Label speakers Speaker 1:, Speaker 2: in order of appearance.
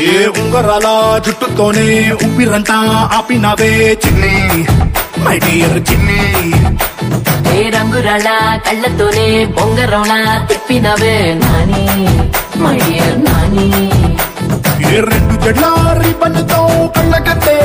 Speaker 1: ఏ ఉంగరాల జుట్టుతోనే ఉప్పిరంటా ఆపినవే చిన్ని my dear చిన్ని
Speaker 2: ఏ రంగురాళ్ళ కళ్ళతోనే బొంగరంలా తిప్పినవే నాని మై డియర్ నాని
Speaker 1: ఏ రెండు జడ్ల రిబ్బన్తో కళ్ళకట్టే